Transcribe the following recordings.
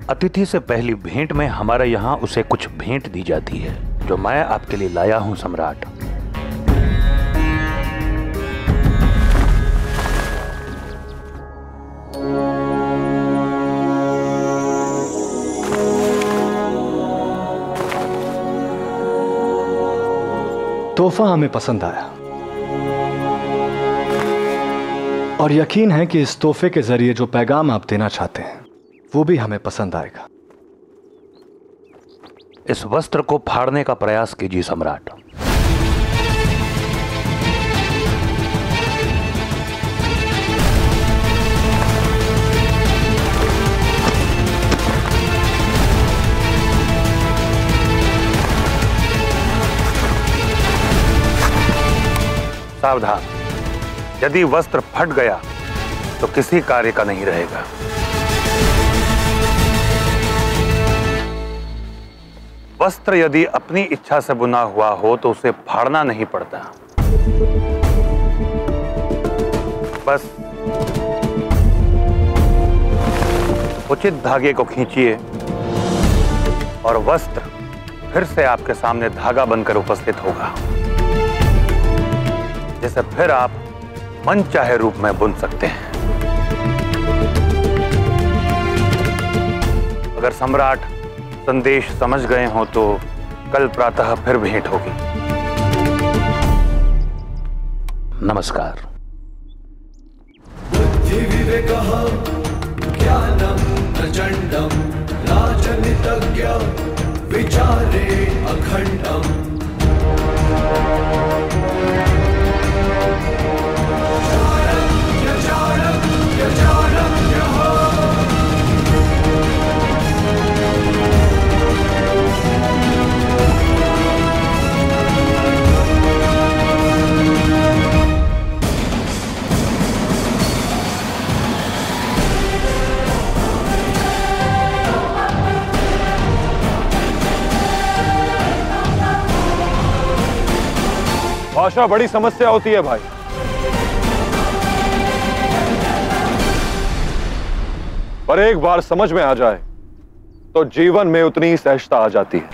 अतिथि से पहली भेंट में हमारे यहाँ उसे कुछ भेंट दी जाती है, जो मैं आपके लिए लाया हूं सम्राट। तोहफा हमें पसंद आया और यकीन है कि इस तोहफे के जरिए जो पैगाम आप देना चाहते हैं वो भी हमें पसंद आएगा। इस वस्त्र को फाड़ने का प्रयास कीजिए सम्राट। सावधान, यदि वस्त्र फट गया तो किसी कार्य का नहीं रहेगा। वस्त्र यदि अपनी इच्छा से बुना हुआ हो तो उसे फाड़ना नहीं पड़ता। बस उचित धागे को खींचिए और वस्त्र फिर से आपके सामने धागा बनकर उपस्थित होगा, जिसे फिर आप मनचाहे रूप में बुन सकते हैं। अगर सम्राट संदेश समझ गए हो तो कल प्रातः फिर भेंट होगी। नमस्कार। बुद्धि विवेकः ज्ञानं प्रचण्डं राजनीतज्ञ विचारे अखण्डम्। भाषा बड़ी समस्या होती है भाई। पर एक बार समझ में आ जाए तो जीवन में उतनी ही सहजता आ जाती है।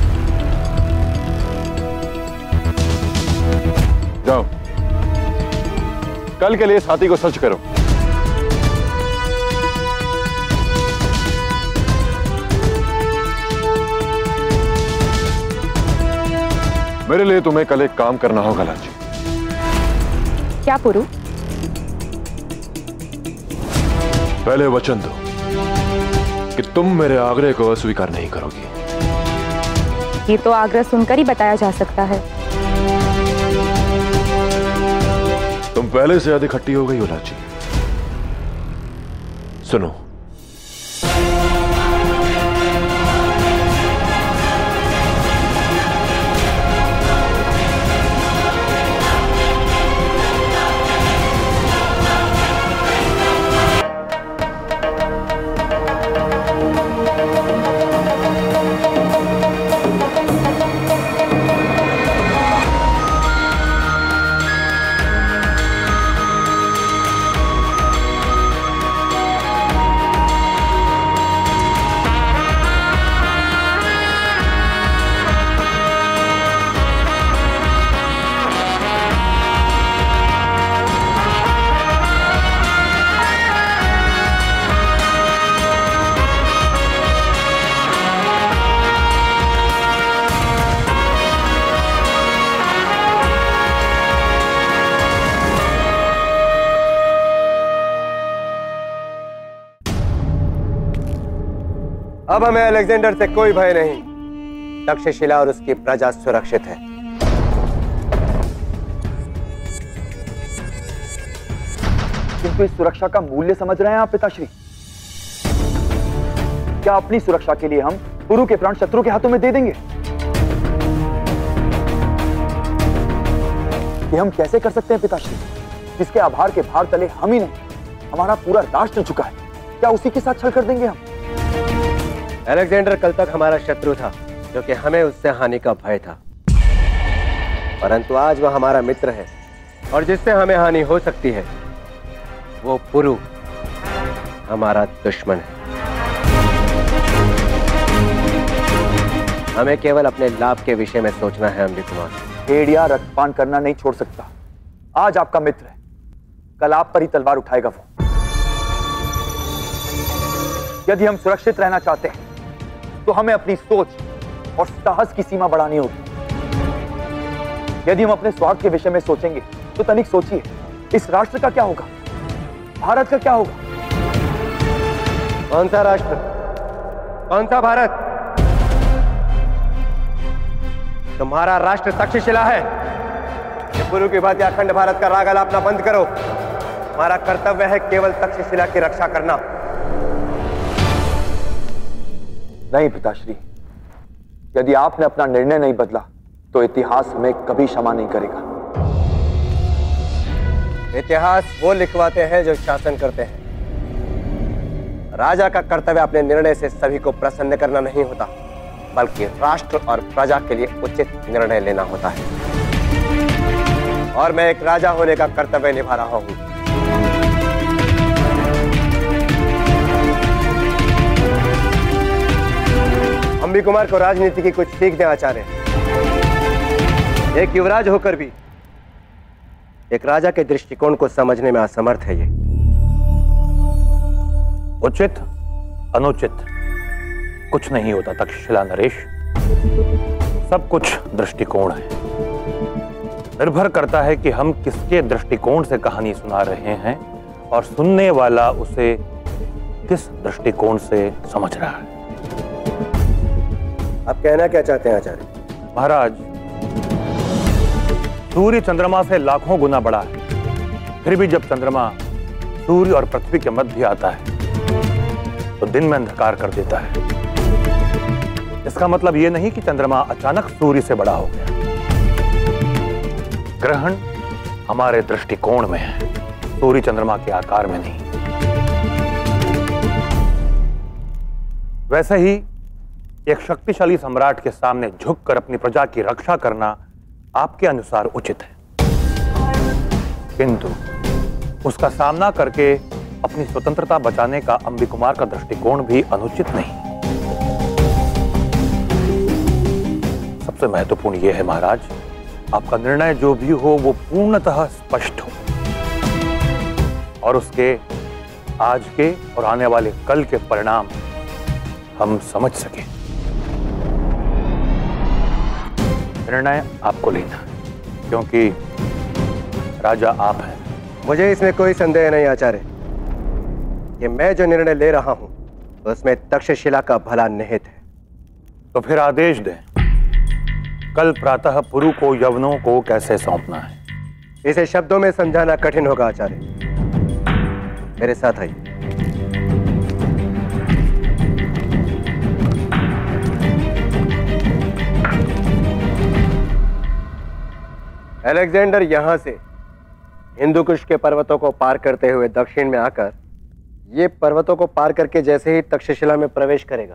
जाओ, कल के लिए साथी को सच करो। मेरे लिए तुम्हें कल एक काम करना होगा लाची। क्या पुरु? पहले वचन दो कि तुम मेरे आग्रह को अस्वीकार नहीं करोगी। ये तो आग्रह सुनकर ही बताया जा सकता है। तुम पहले से अधिक खट्टी हो गई हो लाची। सुनो, अब हमें अलेक्जेंडर से कोई भय नहीं। तक्षशिला और उसकी प्रजा सुरक्षित है। किंतु इस सुरक्षा का मूल्य समझ रहे हैं आप पिताश्री? क्या अपनी सुरक्षा के लिए हम पुरु के प्राण शत्रु के हाथों में दे देंगे? ये हम कैसे कर सकते हैं पिताश्री, जिसके आभार के भार तले हम ही नहीं हमारा पूरा राष्ट्र झुका है? क्या उसी के साथ छल कर देंगे हम? अलेक्जेंडर कल तक हमारा शत्रु था, जो कि हमें उससे हानि का भय था, परंतु आज वह हमारा मित्र है और जिससे हमें हानि हो सकती है वो पुरु हमारा दुश्मन है। हमें केवल अपने लाभ के विषय में सोचना है अम्बिक कुमार। भेड़िया रक्तपान करना नहीं छोड़ सकता। आज आपका मित्र है, कल आप पर ही तलवार उठाएगा वो। यदि हम सुरक्षित रहना चाहते हैं तो हमें अपनी सोच और साहस की सीमा बढ़ानी होगी। यदि हम अपने स्वार्थ के विषय में सोचेंगे तो तनिक सोचिए, इस राष्ट्र का क्या होगा, भारत का क्या होगा? कौन सा राष्ट्र, कौन सा भारत? तुम्हारा राष्ट्र तक्षशिला है। ये पुरु की भांति अखंड भारत का राग आलापना बंद करो। हमारा कर्तव्य है केवल तक्षशिला की रक्षा करना। नहीं पिताश्री, यदि आपने अपना निर्णय नहीं बदला तो इतिहास हमें कभी क्षमा नहीं करेगा। इतिहास वो लिखवाते हैं जो शासन करते हैं। राजा का कर्तव्य अपने निर्णय से सभी को प्रसन्न करना नहीं होता, बल्कि राष्ट्र और प्रजा के लिए उचित निर्णय लेना होता है। और मैं एक राजा होने का कर्तव्य निभा रहा हूं। अम्बिक कुमार को राजनीति की कुछ सीख दें आचार्य। एक युवराज होकर भी एक राजा के दृष्टिकोण को समझने में असमर्थ है ये। उचित अनुचित कुछ नहीं होता तक्षशिला नरेश, सब कुछ दृष्टिकोण है। निर्भर करता है कि हम किसके दृष्टिकोण से कहानी सुना रहे हैं और सुनने वाला उसे किस दृष्टिकोण से समझ रहा है। आप कहना क्या चाहते हैं आचार्य? महाराज, सूर्य चंद्रमा से लाखों गुना बड़ा है, फिर भी जब चंद्रमा सूर्य और पृथ्वी के मध्य आता है तो दिन में अंधकार कर देता है। इसका मतलब यह नहीं कि चंद्रमा अचानक सूर्य से बड़ा हो गया। ग्रहण हमारे दृष्टिकोण में है, सूर्य चंद्रमा के आकार में नहीं। वैसे ही एक शक्तिशाली सम्राट के सामने झुककर अपनी प्रजा की रक्षा करना आपके अनुसार उचित है, किंतु उसका सामना करके अपनी स्वतंत्रता बचाने का अम्बिक कुमार का दृष्टिकोण भी अनुचित नहीं। सबसे महत्वपूर्ण यह है महाराज, आपका निर्णय जो भी हो वो पूर्णतः स्पष्ट हो और उसके आज के और आने वाले कल के परिणाम हम समझ सकें। निर्णय आपको लेना है, क्योंकि राजा आप हैं। मुझे इसमें कोई संदेह नहीं आचार्य कि मैं जो निर्णय ले रहा हूं उसमें तक्षशिला का भला निहित है। तो फिर आदेश दें, कल प्रातः पुरु को यवनों को कैसे सौंपना है? इसे शब्दों में समझाना कठिन होगा आचार्य, मेरे साथ आइए। अलेक्जेंडर यहां से हिंदू कुश के पर्वतों को पार करते हुए दक्षिण में आकर ये पर्वतों को पार करके जैसे ही तक्षशिला में प्रवेश करेगा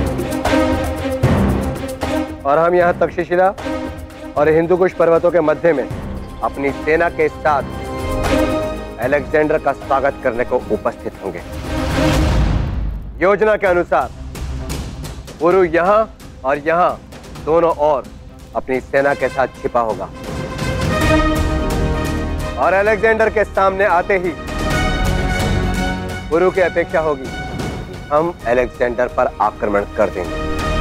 और हम यहां तक्षशिला और हिंदू कुश पर्वतों के मध्य में अपनी सेना के साथ अलेक्जेंडर का स्वागत करने को उपस्थित होंगे। योजना के अनुसार पुरु यहां और यहां दोनों ओर अपनी सेना के साथ छिपा होगा और अलेक्जेंडर के सामने आते ही पुरु की अपेक्षा होगी हम अलेक्जेंडर पर आक्रमण कर देंगे,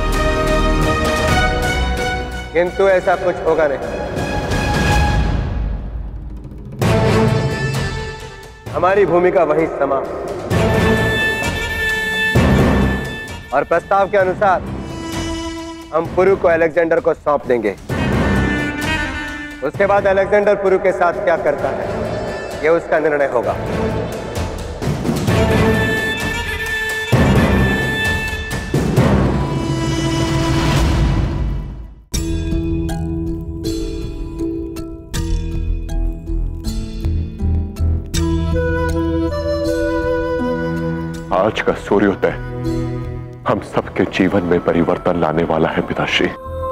किंतु ऐसा कुछ होगा नहीं। हमारी भूमिका वही समाप्त और प्रस्ताव के अनुसार हम पुरु को अलेक्जेंडर को सौंप देंगे। उसके बाद अलेक्जेंडर पुरु के साथ क्या करता है यह उसका निर्णय होगा। आज का सूर्योदय हम सबके जीवन में परिवर्तन लाने वाला है पिताश्री।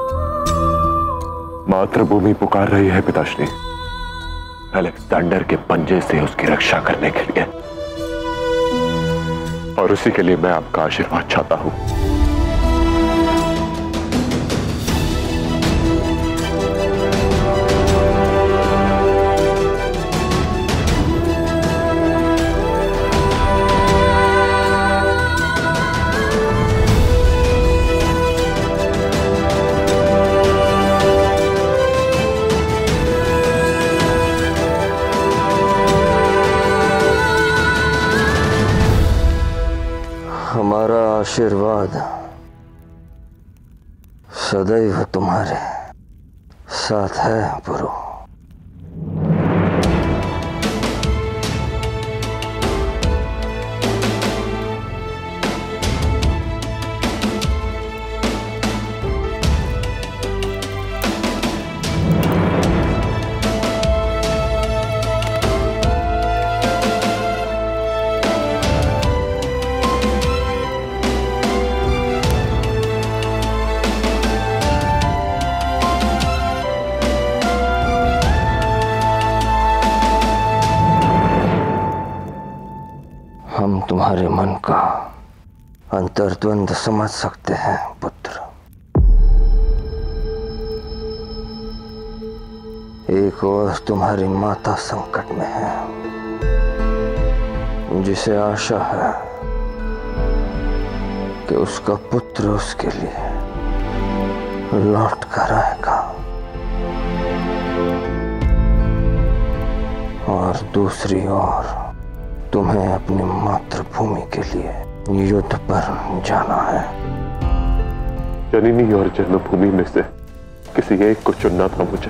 मातृभूमि पुकार रही है पिताश्री, अलेक्जेंडर के पंजे से उसकी रक्षा करने के लिए, और उसी के लिए मैं आपका आशीर्वाद चाहता हूं। आशीर्वाद सदैव तुम्हारे साथ है पुरु। हम तुम्हारे मन का अंतर्द्वंद समझ सकते हैं पुत्र। एक और तुम्हारी माता संकट में है, जिसे आशा है कि उसका पुत्र उसके लिए लौट कर आएगा, और दूसरी ओर तुम्हें अपनी मातृभूमि के लिए युद्ध पर जाना है। जननी और जन्मभूमि में से किसी एक को चुनना था मुझे,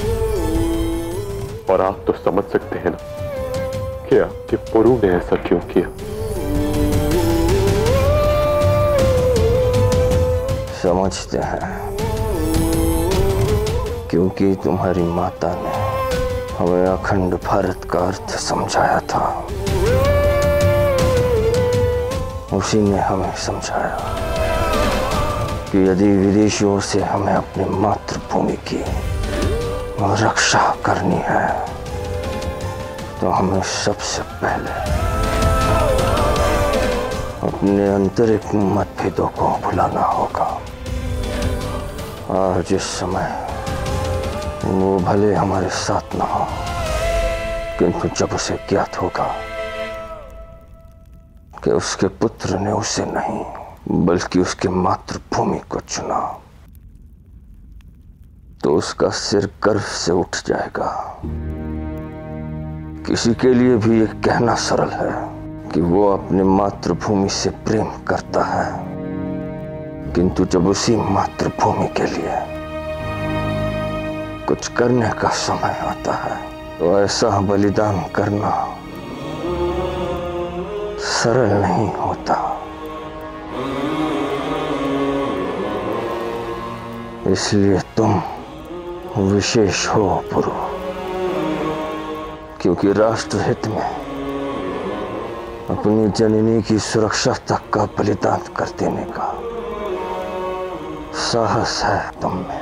और आप तो समझ सकते हैं ना कि आपके पुरु ने ऐसा क्यों किया। समझते हैं, क्योंकि तुम्हारी माता ने हमें अखंड भारत का अर्थ समझाया था। उसी ने हमें समझाया कि यदि विदेशियों से हमें अपनी मातृभूमि की रक्षा करनी है, तो हमें सबसे पहले अपने आंतरिक मतभेदों को भुलाना होगा। और जिस समय वो भले हमारे साथ ना हो, किंतु जब उसे ज्ञात होगा कि उसके पुत्र ने उसे नहीं बल्कि उसकी मातृभूमि को चुना, तो उसका सिर गर्व से उठ जाएगा। किसी के लिए भी यह कहना सरल है कि वो अपनी मातृभूमि से प्रेम करता है, किंतु जब उसी मातृभूमि के लिए कुछ करने का समय आता है, तो ऐसा बलिदान करना सरल नहीं होता। इसलिए तुम विशेष हो पुरु, क्योंकि राष्ट्र हित में अपनी जननी की सुरक्षा तक का बलिदान कर देने का साहस है तुम में।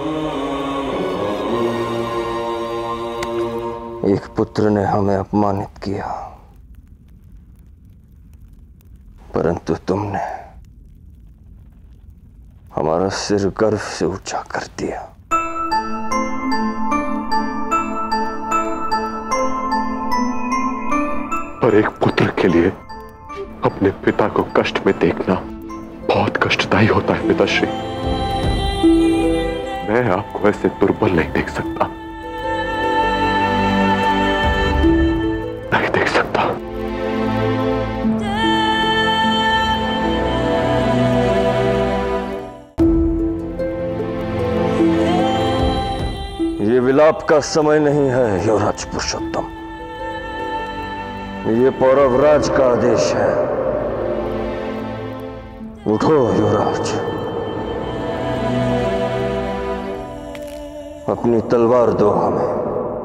एक पुत्र ने हमें अपमानित किया, परंतु तुमने हमारा सिर गर्व से ऊंचा कर दिया। पर एक पुत्र के लिए अपने पिता को कष्ट में देखना बहुत कष्टदायी होता है पिताश्री। मैं आपको ऐसे दुर्बल नहीं देख सकता, नहीं देख सकता। ये विलाप का समय नहीं है युवराज पुरुषोत्तम, ये पौरवराज का आदेश है। उठो युवराज, अपनी तलवार दो हमें।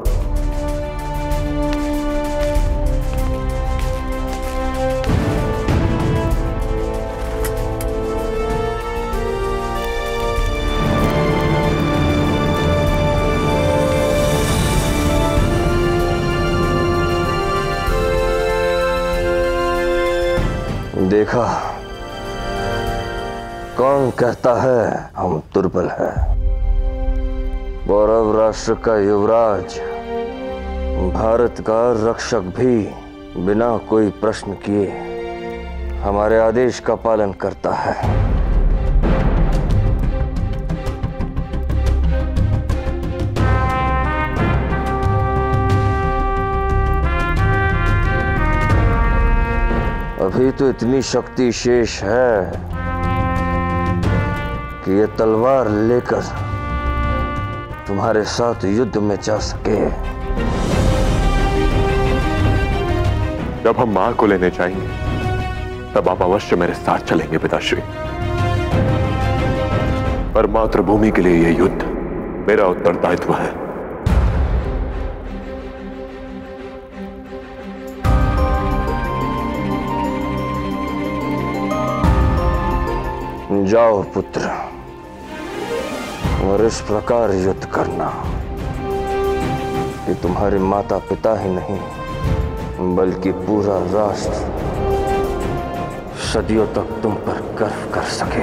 देखा, कौन कहता है हम दुर्बल हैं? पौरव राष्ट्र का युवराज, भारत का रक्षक भी बिना कोई प्रश्न किए हमारे आदेश का पालन करता है। अभी तो इतनी शक्ति शेष है कि ये तलवार लेकर तुम्हारे साथ युद्ध में जा सके। जब हम मां को लेने जाएंगे तब आप अवश्य मेरे साथ चलेंगे पिताश्री। पर मातृभूमि के लिए यह युद्ध मेरा उत्तरदायित्व है। जाओ पुत्र, और इस प्रकार युद्ध करना कि तुम्हारे माता पिता ही नहीं बल्कि पूरा राष्ट्र सदियों तक तुम पर गर्व कर सके।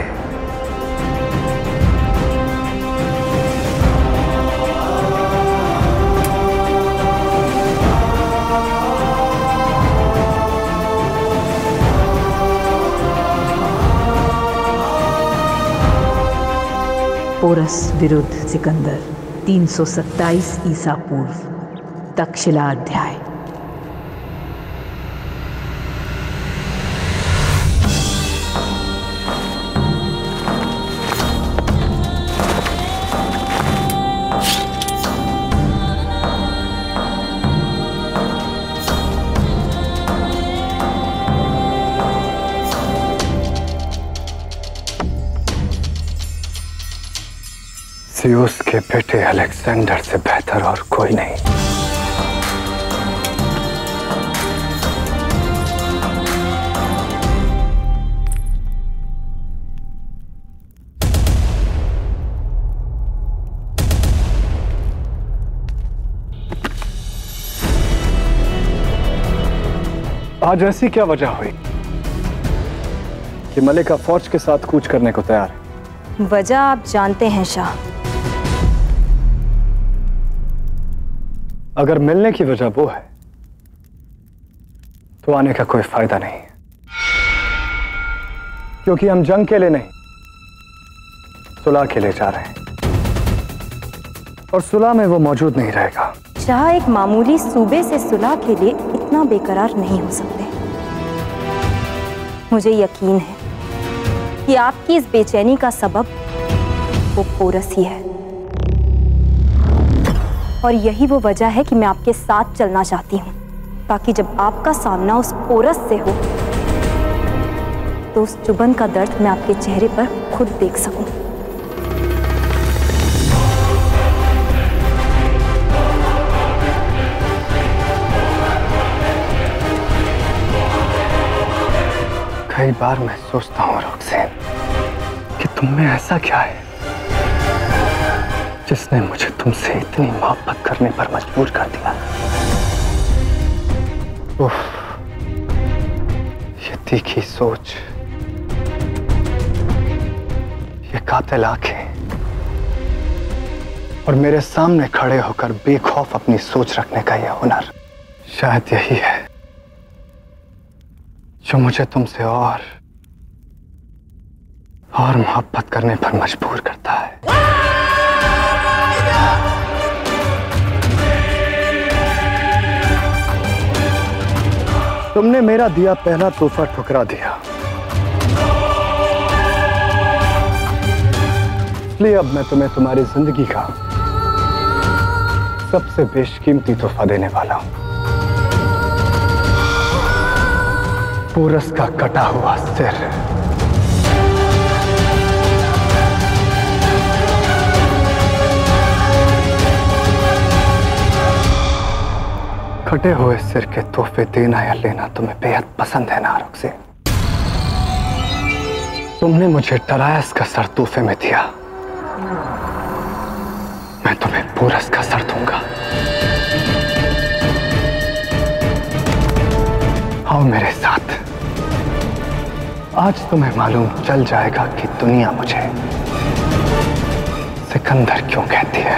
पोरस विरुद्ध सिकंदर 327 ईसा पूर्व। तक्षशिला अध्याय। ज़्यूस के बेटे अलेक्जेंडर से बेहतर और कोई नहीं। आज ऐसी क्या वजह हुई कि मलिका फौज के साथ कूच करने को तैयार है? वजह आप जानते हैं शाह। अगर मिलने की वजह वो है तो आने का कोई फायदा नहीं, क्योंकि हम जंग के लिए नहीं सुलह के लिए जा रहे हैं, और सुलह में वो मौजूद नहीं रहेगा। शाह, एक मामूली सूबे से सुलह के लिए इतना बेकरार नहीं हो सकते। मुझे यकीन है कि आपकी इस बेचैनी का सबब वो पोरस ही है, और यही वो वजह है कि मैं आपके साथ चलना चाहती हूँ, ताकि जब आपका सामना उस पोरस से हो तो उस चुभन का दर्द मैं आपके चेहरे पर खुद देख सकूं। कई बार मैं सोचता हूँ रोक्सेन कि तुम में ऐसा क्या है जिसने मुझे तुमसे इतनी मोहब्बत करने पर मजबूर कर दिया। उफ, ये तीखी सोच, ये कातिल आंखें, और मेरे सामने खड़े होकर बेखौफ अपनी सोच रखने का यह हुनर, शायद यही है जो मुझे तुमसे और मोहब्बत करने पर मजबूर करता है। तुमने मेरा दिया पहला तोहफा ठुकरा दिया, इसलिए अब मैं तुम्हें तुम्हारी जिंदगी का सबसे बेशकीमती तोहफा देने वाला हूं, पोरस का कटा हुआ सिर। कटे हुए सिर के तोहफे देना या लेना तुम्हें बेहद पसंद है ना रोक्सेन? तुमने मुझे टरायस का सर तोहफे में दिया, मैं तुम्हें पोरस का सर दूंगा। आओ मेरे साथ, आज तुम्हें मालूम चल जाएगा कि दुनिया मुझे सिकंदर क्यों कहती है।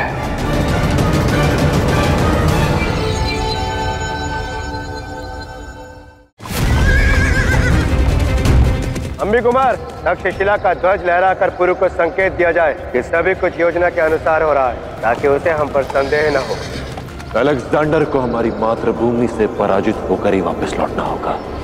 अंबी कुमार, तक्षशिला का ध्वज लहराकर पुरु को संकेत दिया जाए कि सभी कुछ योजना के अनुसार हो रहा है, ताकि उसे हम पर संदेह न हो। अलेक्जेंडर को हमारी मातृभूमि से पराजित होकर ही वापस लौटना होगा।